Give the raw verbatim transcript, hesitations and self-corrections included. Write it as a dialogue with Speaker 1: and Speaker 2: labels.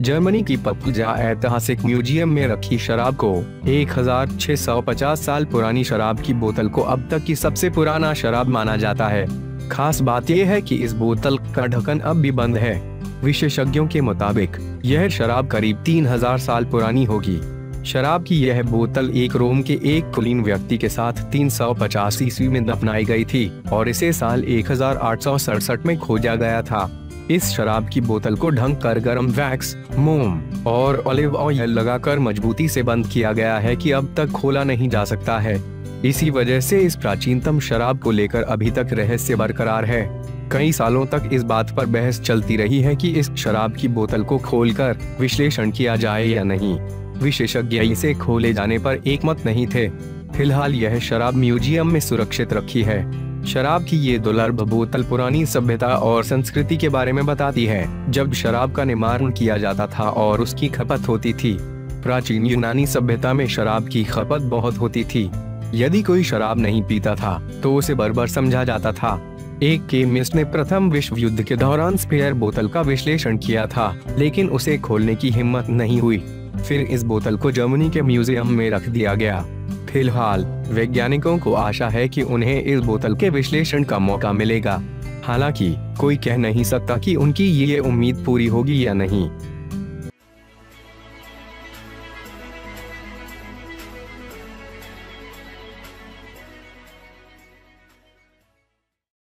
Speaker 1: Germany की पफ्ल्ज़ ऐतिहासिक museum में रखी शराब को एक हज़ार छह सौ पचास साल पुरानी शराब की बोतल को अब तक की सबसे पुराना शराब माना जाता है। खास बात यह है कि इस बोतल का ढक्कन अब भी बंद है। विशेषज्ञों के मुताबिक यह शराब करीब तीन हज़ार साल पुरानी होगी। शराब की यह बोतल एक रोम के एक कुलीन व्यक्ति के साथ तीन सौ पचास ईस्वी में दफनाई गई थी और इसे साल एक हज़ार आठ सौ सड़सठ में खोजा गया था। इस शराब की बोतल को ढंक कर गर्म वैक्स, मोम और ऑलिव ऑयल लगाकर मजबूती से बंद किया गया है कि अब तक खोला नहीं जा सकता है। इसी वजह से इस प्राचीनतम शराब को लेकर अभी तक रहस्य बरकरार है। कई सालों तक इस बात पर बहस चलती रही है कि इस शराब की बोतल को खोलकर विश्लेषण किया जाए या नहीं। विशेषज्ञ इसे खोले जाने पर एकमत नहीं थे। फिलहाल यह शराब म्यूजियम में सुरक्षित रखी है। शराब की ये दुर्लभ बोतल पुरानी सभ्यता और संस्कृति के बारे में बताती है, जब शराब का निर्माण किया जाता था और उसकी खपत होती थी। प्राचीन यूनानी सभ्यता में शराब की खपत बहुत होती थी। यदि कोई शराब नहीं पीता था तो उसे बर्बर समझा जाता था। एक केमिस्ट ने प्रथम विश्व युद्ध के दौरान स्पेयर बोतल का विश्लेषण किया था, लेकिन उसे खोलने की हिम्मत नहीं हुई। फिर इस बोतल को जर्मनी के म्यूजियम में रख दिया गया। फिलहाल वैज्ञानिकों को आशा है कि उन्हें इस बोतल के विश्लेषण का मौका मिलेगा। हालांकि कोई कह नहीं सकता कि उनकी ये उम्मीद पूरी होगी या नहीं।